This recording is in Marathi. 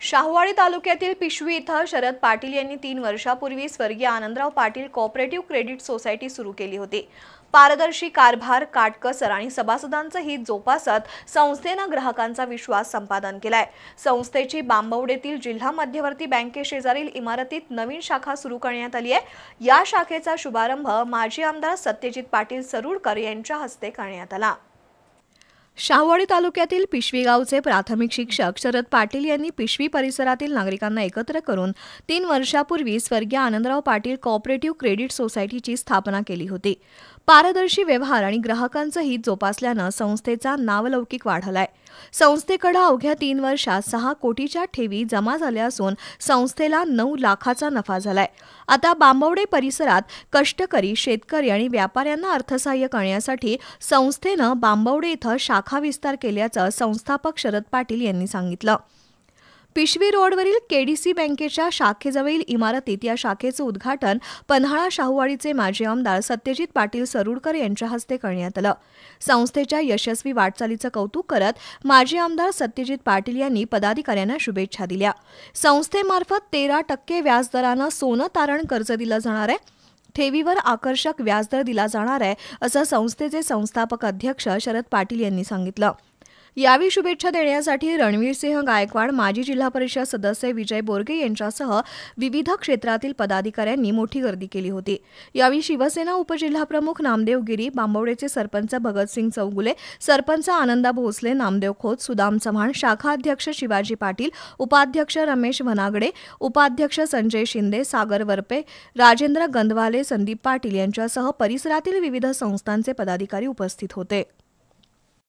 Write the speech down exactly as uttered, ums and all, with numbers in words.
शाहूवाडी तालुक्यातील पिशवी इथं शरद पाटील यांनी तीन वर्षापूर्वी स्वर्गीय Anandrao Patil cooperative credit society सुरू केली होती। पारदर्शी कारभार, काटकसर आणि सभासदांचं हित जोपासत संस्थेनं ग्राहकांचा विश्वास संपादन केलाय। संस्थेची बांबवडेतील जिल्हा मध्यवर्ती बँकेशेजारील इमारतीत नवीन शाखा सुरू करण्यात आली आहे। या शाखेचा शुभारंभ माजी आमदार सत्यजित पाटील सरुडकर यांच्या हस्ते करण्यात आला। शाहूवाडी तालुक्यातील पिशवी गावचे प्राथमिक शिक्षक शरद पाटील यांनी पिशवी परिसरातील नागरिकांना एकत्र करून तीन वर्षापूर्वी स्वर्गीय आनंदराव पाटील कोऑपरेटिव्ह क्रेडिट सोसायटीची स्थापना केली होती। पारदर्शी व्यवहार आणि ग्राहकांचं हित जोपासल्यानं संस्थेचा नावलौकिक वाढलाय। संस्थेकडे अवघ्या तीन वर्षात सहा कोटीच्या ठेवी जमा झाल्या असून संस्थेला नऊ लाखाचा नफा झालाय। आता बांबवडे परिसरात कष्टकरी, शेतकरी आणि व्यापाऱ्यांना अर्थसहाय्य करण्यासाठी संस्थेनं बांबवडे इथं शाखा विस्तार केल्याचं संस्थापक शरद पाटील यांनी सांगितलं। पिशवी रोडवरील केडीसी बँकेच्या शाखेजवळील इमारतीत या शाखेचं उद्घाटन पन्हाळा शाहूवाडीचे माजी आमदार सत्यजित पाटील सरुडकर यांच्या हस्ते करण्यात आलं। संस्थेच्या यशस्वी वाटचालीचं कौतुक करत माजी आमदार सत्यजित पाटील यांनी पदाधिकाऱ्यांना शुभेच्छा दिल्या। संस्थेमार्फत तेरा टक्के व्याजदरानं सोनं तारण कर्ज दिलं जाणार आहे। ठेवीवर आकर्षक व्याजदर दिला जाणार आहे असं संस्थेचे संस्थापक अध्यक्ष शरद पाटील यांनी सांगितलं। यावेळी शुभेच्छा देण्यासाठी रणवीरसिंह गायकवाड, माजी जिल्हा परिषद सदस्य विजय बोरगे यांच्यासह विविध क्षेत्रातील पदाधिकाऱ्यांनी मोठी गर्दी केली होती। यावेळी शिवसेना उपजिल्हाप्रमुख नामदेव गिरी, बांबवडेचे सरपंच भगतसिंग चौगुले, सरपंच आनंदा भोसले, नामदेव खोत, सुदाम चव्हाण, शाखा अध्यक्ष शिवाजी पाटील, उपाध्यक्ष रमेश वनागडे, उपाध्यक्ष संजय शिंदे, सागर वरपे, राजेंद्र गंधवाले, संदीप पाटील यांच्यासह परिसरातील विविध संस्थांचे पदाधिकारी उपस्थित होते।